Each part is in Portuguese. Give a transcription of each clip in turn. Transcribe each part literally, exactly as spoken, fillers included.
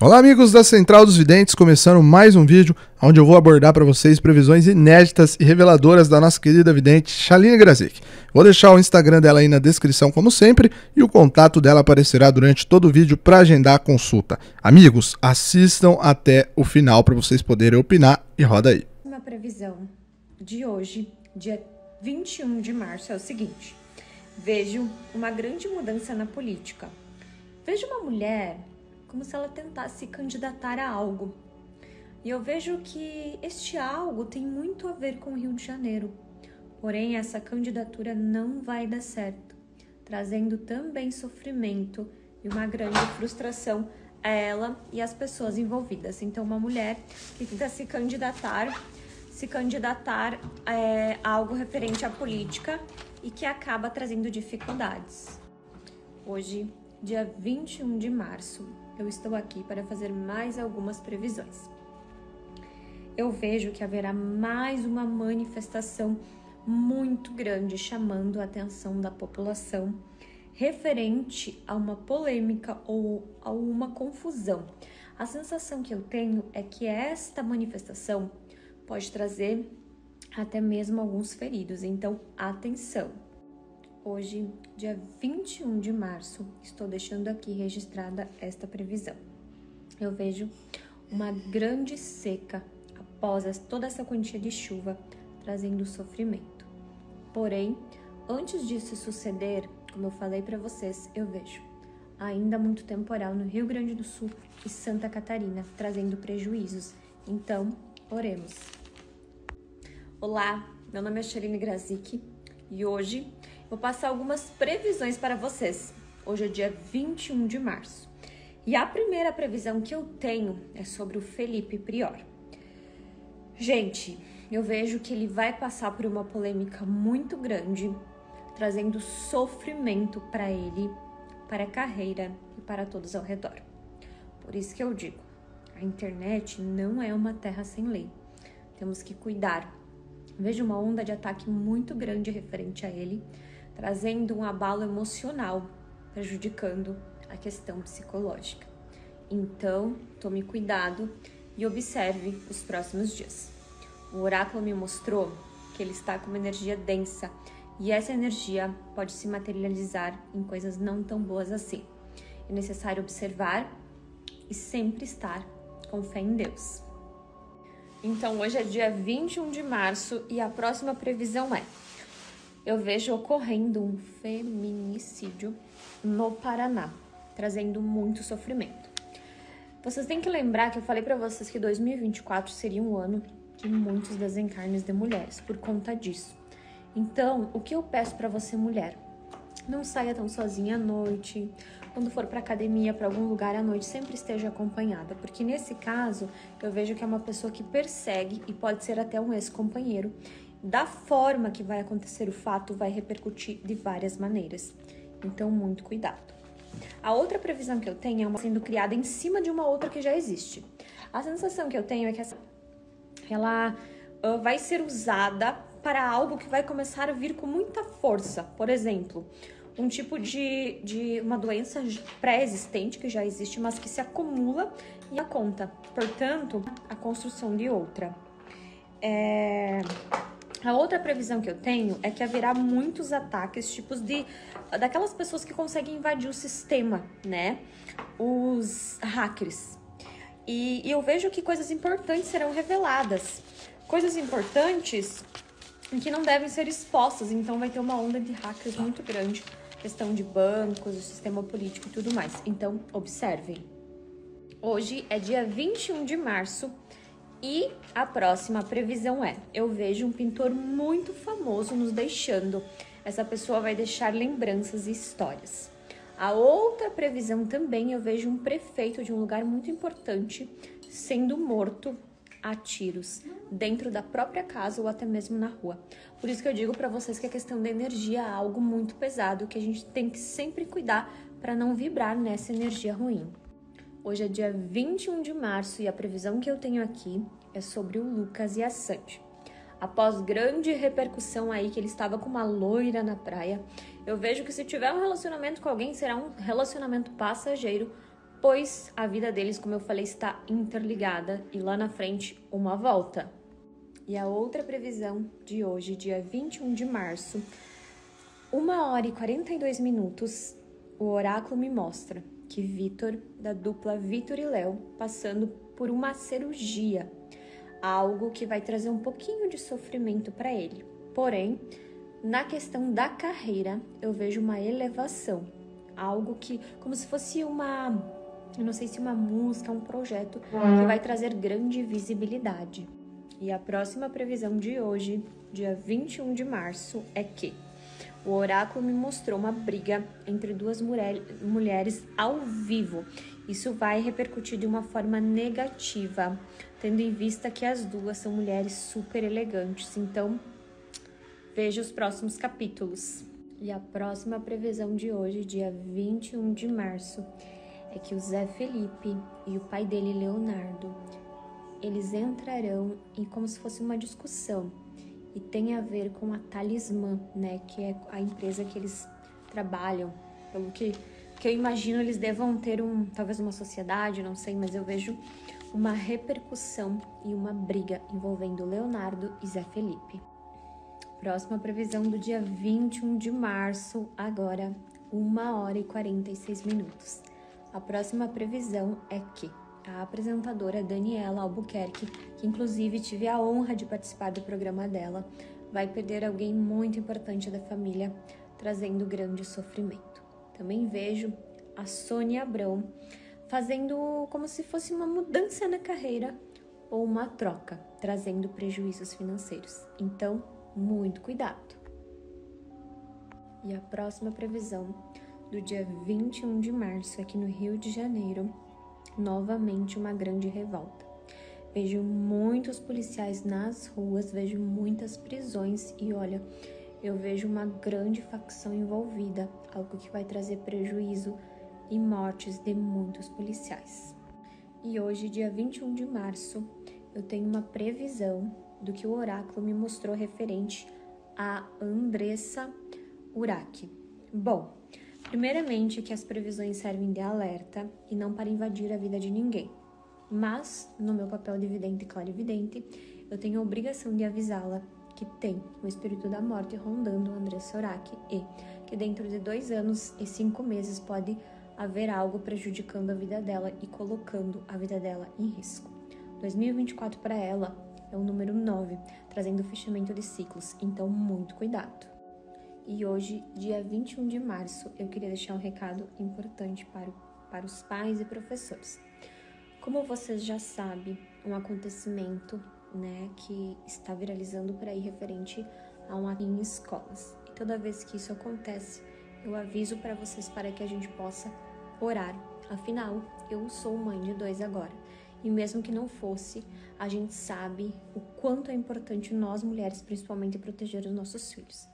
Olá amigos da Central dos Videntes, começando mais um vídeo onde eu vou abordar para vocês previsões inéditas e reveladoras da nossa querida vidente Chaline Grazik. Vou deixar o Instagram dela aí na descrição como sempre e o contato dela aparecerá durante todo o vídeo para agendar a consulta. Amigos, assistam até o final para vocês poderem opinar e roda aí. Uma previsão de hoje, dia vinte e um de março, é o seguinte: vejo uma grande mudança na política. Vejo uma mulher como se ela tentasse se candidatar a algo. E eu vejo que este algo tem muito a ver com o Rio de Janeiro. Porém, essa candidatura não vai dar certo, trazendo também sofrimento e uma grande frustração a ela e as pessoas envolvidas. Então, uma mulher que tenta se candidatar, se candidatar é, a algo referente à política e que acaba trazendo dificuldades. Hoje, dia vinte e um de março, eu estou aqui para fazer mais algumas previsões. Eu vejo que haverá mais uma manifestação muito grande chamando a atenção da população referente a uma polêmica ou a uma confusão. A sensação que eu tenho é que esta manifestação pode trazer até mesmo alguns feridos, então atenção. Hoje, dia vinte e um de março, estou deixando aqui registrada esta previsão. Eu vejo uma grande seca após toda essa quantia de chuva, trazendo sofrimento. Porém, antes disso suceder, como eu falei para vocês, eu vejo ainda muito temporal no Rio Grande do Sul e Santa Catarina, trazendo prejuízos. Então, oremos. Olá, meu nome é Chaline Grazik e hoje vou passar algumas previsões para vocês. Hoje é dia vinte e um de março. E a primeira previsão que eu tenho é sobre o Felipe Prior. Gente, eu vejo que ele vai passar por uma polêmica muito grande, trazendo sofrimento para ele, para a carreira e para todos ao redor. Por isso que eu digo, a internet não é uma terra sem lei. Temos que cuidar. Vejo uma onda de ataque muito grande referente a ele, trazendo um abalo emocional, prejudicando a questão psicológica. Então, tome cuidado e observe os próximos dias. O oráculo me mostrou que ele está com uma energia densa e essa energia pode se materializar em coisas não tão boas assim. É necessário observar e sempre estar com fé em Deus. Então, hoje é dia vinte e um de março e a próxima previsão é: eu vejo ocorrendo um feminicídio no Paraná, trazendo muito sofrimento. Vocês têm que lembrar que eu falei para vocês que dois mil e vinte e quatro seria um ano de muitos desencarnes de mulheres, por conta disso. Então, o que eu peço para você, mulher? Não saia tão sozinha à noite. Quando for para academia, para algum lugar à noite, sempre esteja acompanhada, porque nesse caso eu vejo que é uma pessoa que persegue e pode ser até um ex-companheiro. Da forma que vai acontecer o fato, vai repercutir de várias maneiras. Então, muito cuidado. A outra previsão que eu tenho é uma sendo criada em cima de uma outra que já existe. A sensação que eu tenho é que essa, ela uh, vai ser usada para algo que vai começar a vir com muita força. Por exemplo, um tipo de, de uma doença pré-existente que já existe, mas que se acumula e a conta. Portanto, a construção de outra. É... A outra previsão que eu tenho é que haverá muitos ataques, tipos de... daquelas pessoas que conseguem invadir o sistema, né? Os hackers. E, e eu vejo que coisas importantes serão reveladas. Coisas importantes que não devem ser expostas. Então vai ter uma onda de hackers muito grande. Questão de bancos, o sistema político e tudo mais. Então, observem. Hoje é dia vinte e um de março. E a próxima previsão é: eu vejo um pintor muito famoso nos deixando. Essa pessoa vai deixar lembranças e histórias. A outra previsão também, eu vejo um prefeito de um lugar muito importante sendo morto a tiros, dentro da própria casa ou até mesmo na rua. Por isso que eu digo para vocês que a questão da energia é algo muito pesado, que a gente tem que sempre cuidar para não vibrar nessa energia ruim. Hoje é dia vinte e um de março e a previsão que eu tenho aqui é sobre o Lucas e a Sandy. Após grande repercussão aí que ele estava com uma loira na praia, eu vejo que se tiver um relacionamento com alguém, será um relacionamento passageiro, pois a vida deles, como eu falei, está interligada e lá na frente uma volta. E a outra previsão de hoje, dia vinte e um de março, uma hora e quarenta e dois minutos, o oráculo me mostra que Vitor, da dupla Vitor e Léo, passando por uma cirurgia, algo que vai trazer um pouquinho de sofrimento para ele. Porém, na questão da carreira, eu vejo uma elevação, algo que, como se fosse uma, eu não sei se uma música, um projeto, que vai trazer grande visibilidade. E a próxima previsão de hoje, dia vinte e um de março, é que o oráculo me mostrou uma briga entre duas mulher, mulheres ao vivo. Isso vai repercutir de uma forma negativa, tendo em vista que as duas são mulheres super elegantes. Então, veja os próximos capítulos. E a próxima previsão de hoje, dia vinte e um de março, é que o Zé Felipe e o pai dele, Leonardo, eles entrarão em como se fosse uma discussão. E tem a ver com a Talismã, né? Que é a empresa que eles trabalham. Pelo que, que eu imagino, eles devam ter um, talvez uma sociedade, não sei, mas eu vejo uma repercussão e uma briga envolvendo Leonardo e Zé Felipe. Próxima previsão do dia vinte e um de março, agora uma hora e quarenta e seis minutos. A próxima previsão é que a apresentadora Daniela Albuquerque, que inclusive tive a honra de participar do programa dela, vai perder alguém muito importante da família, trazendo grande sofrimento. Também vejo a Sônia Abrão fazendo como se fosse uma mudança na carreira ou uma troca, trazendo prejuízos financeiros. Então, muito cuidado. E a próxima previsão do dia vinte e um de março, aqui no Rio de Janeiro, novamente uma grande revolta. Vejo muitos policiais nas ruas, vejo muitas prisões e olha, eu vejo uma grande facção envolvida, algo que vai trazer prejuízo e mortes de muitos policiais. E hoje, dia vinte e um de março, eu tenho uma previsão do que o oráculo me mostrou referente a Andressa Urach. Bom, primeiramente que as previsões servem de alerta e não para invadir a vida de ninguém. Mas, no meu papel de vidente e clarividente, eu tenho a obrigação de avisá-la que tem o espírito da morte rondando Andressa Urach e que dentro de dois anos e cinco meses pode haver algo prejudicando a vida dela e colocando a vida dela em risco. dois mil e vinte e quatro para ela é o número nove, trazendo o fechamento de ciclos, então muito cuidado. E hoje, dia vinte e um de março, eu queria deixar um recado importante para, o, para os pais e professores. Como vocês já sabem, um acontecimento, né, que está viralizando por aí referente a um ato em escolas. E toda vez que isso acontece, eu aviso para vocês para que a gente possa orar. Afinal, eu sou mãe de dois agora. E mesmo que não fosse, a gente sabe o quanto é importante nós mulheres, principalmente, proteger os nossos filhos.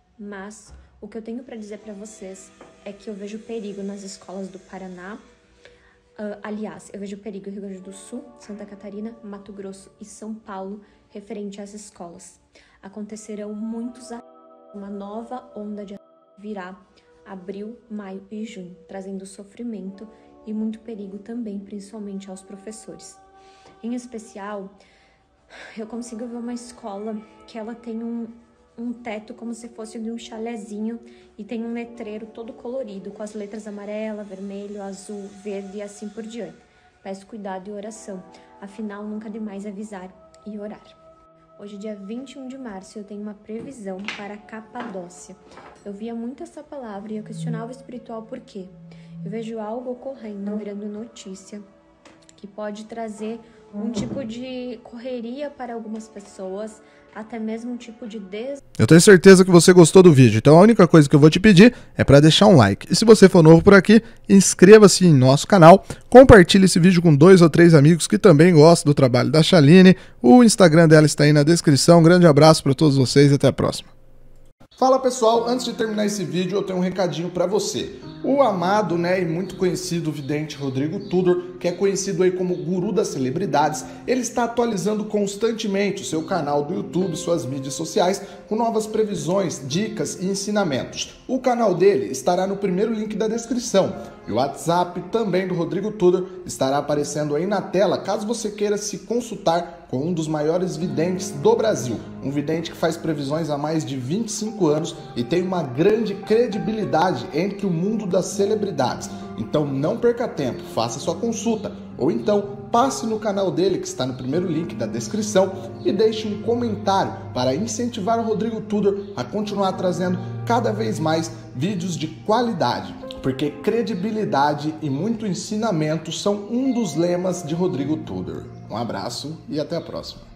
Mas o que eu tenho para dizer para vocês é que eu vejo perigo nas escolas do Paraná. Uh, aliás, eu vejo perigo no Rio Grande do Sul, Santa Catarina, Mato Grosso e São Paulo referente às escolas. Acontecerão muitos, uma nova onda de virá abril, maio e junho, trazendo sofrimento e muito perigo também, principalmente aos professores. Em especial, eu consigo ver uma escola que ela tem um um teto como se fosse de um chalezinho e tem um letreiro todo colorido, com as letras amarela, vermelho, azul, verde e assim por diante. Peço cuidado e oração, afinal nunca é demais avisar e orar. Hoje, dia vinte e um de março, eu tenho uma previsão para a Capadócia. Eu via muito essa palavra e eu questionava o espiritual por quê. Eu vejo algo ocorrendo, virando notícia, que pode trazer um tipo de correria para algumas pessoas, até mesmo um tipo de des... Eu tenho certeza que você gostou do vídeo, então a única coisa que eu vou te pedir é para deixar um like. E se você for novo por aqui, inscreva-se em nosso canal, compartilhe esse vídeo com dois ou três amigos que também gostam do trabalho da Chaline. O Instagram dela está aí na descrição. Um grande abraço para todos vocês e até a próxima. Fala pessoal, antes de terminar esse vídeo eu tenho um recadinho para você. O amado, né, e muito conhecido vidente Rodrigo Tudor, que é conhecido aí como guru das celebridades, ele está atualizando constantemente o seu canal do YouTube, suas mídias sociais, com novas previsões, dicas e ensinamentos. O canal dele estará no primeiro link da descrição. E o WhatsApp também do Rodrigo Tudor estará aparecendo aí na tela, caso você queira se consultar com um dos maiores videntes do Brasil. Um vidente que faz previsões há mais de vinte e cinco anos e tem uma grande credibilidade entre o mundo das celebridades. Então não perca tempo, faça sua consulta. Ou então passe no canal dele, que está no primeiro link da descrição, e deixe um comentário para incentivar o Rodrigo Tudor a continuar trazendo cada vez mais vídeos de qualidade. Porque credibilidade e muito ensinamento são um dos lemas de Rodrigo Tudor. Um abraço e até a próxima.